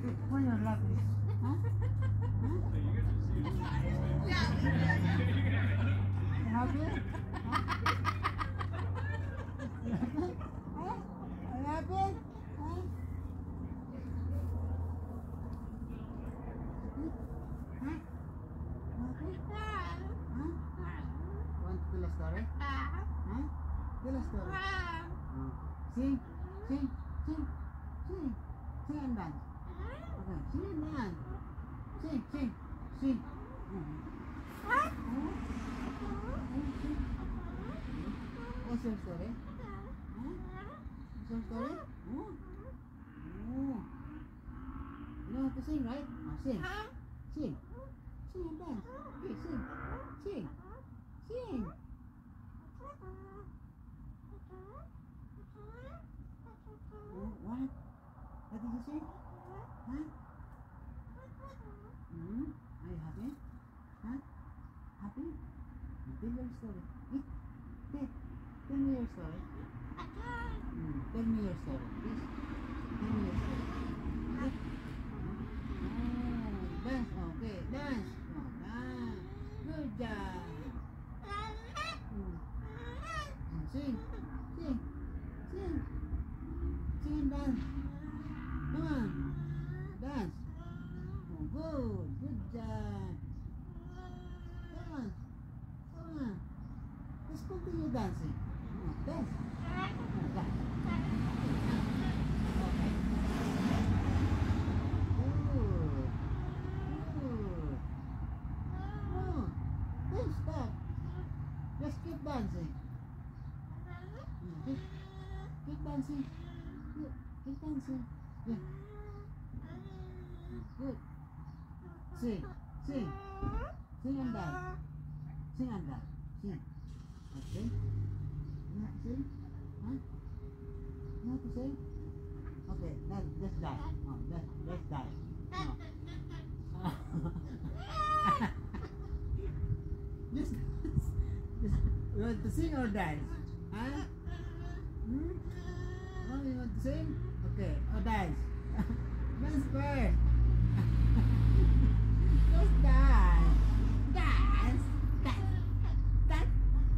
Why you're laughing? Huh? Happy? Huh? Are you happy? Huh? Huh? Huh? Want to tell a story? Huh? Tell a story. Sing, sing, sing, sing, sing and dance. Okay, sing and dance. Sing, sing, sing. What's your story? Huh? What's your story? Oh. Oh. You know how to sing, right? Oh, sing. Sing. Sing and dance. Okay, sing. Sing. Sing. Oh, what? What did you say? Huh? Are you happy? Huh? Happy? Tell your story. Tell me your story. Tell me your story, please. Tell me your story. Oh, dance. Okay, dance. Oh, dance. Good job. Sing. Sing. Sing. Sing and dance. Come on. Dance. Oh, good. Good job. Come on. Come on. Let's continue dancing. Dance. Oh, dance. Okay. Good. Good. No. Don't stop. Just keep dancing. Keep dancing. Keep dancing. Yeah. Good. Sing. Sing. Sing and dance. Sing and dance. Sing. Okay. You have to sing? Huh? You have to sing? Okay, let's die. Oh, let's die. No. just, you want to sing or dance? Huh? Oh, you want to sing? Okay, or dance. Dance first. Just dance. Dance. Dance. Dance.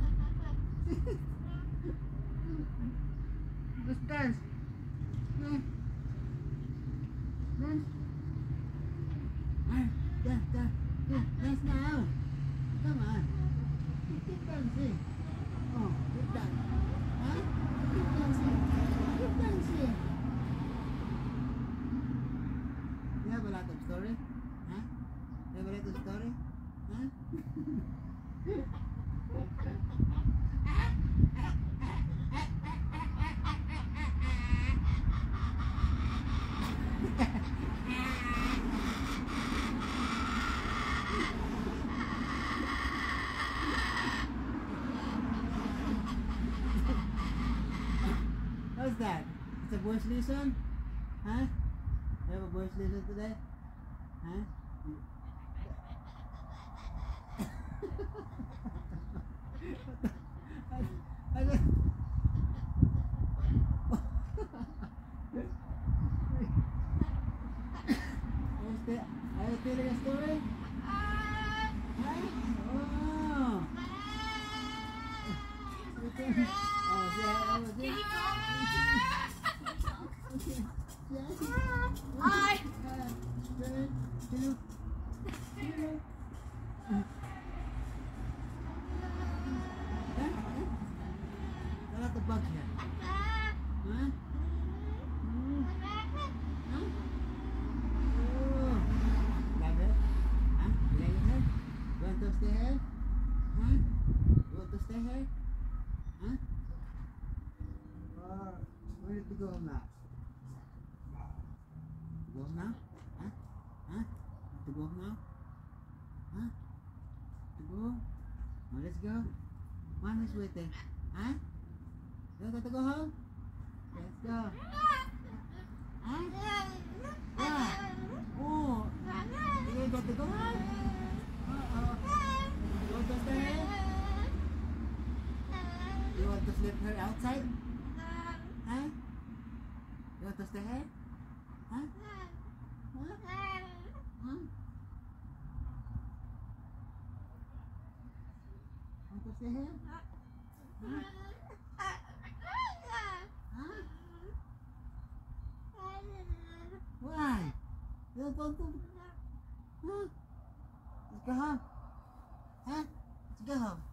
Just dance. Dance. Dance. Dance, dance. Dance now. Come on. Keep dancing. Oh, keep dancing. Huh? Keep dancing. Keep dancing. You have a lot of story? Huh? You have a lot of story? Huh? What's that? It's a voice lesson? Huh? You have a voice lesson today? Huh? Are you telling a story? Huh? Oh! Hi. Got the bug here. Huh? Oh. Love it? Huh? You like it? You want to stay here? Huh? You want to stay here? Huh? Or where did you go now? Go home now? Huh? Huh? Want to go home now? Huh? To go home? Oh, let's go. Mom is waiting. Huh? You got to go home? Let's go. Huh? Yeah. Oh. You got to go home? You want to stay here? You want to sleep here outside? Huh? You want to stay here? Huh? Huh? Want to see him? Huh? Huh? Why? You don't want to? Huh? Let's go home. Huh? Let's go home.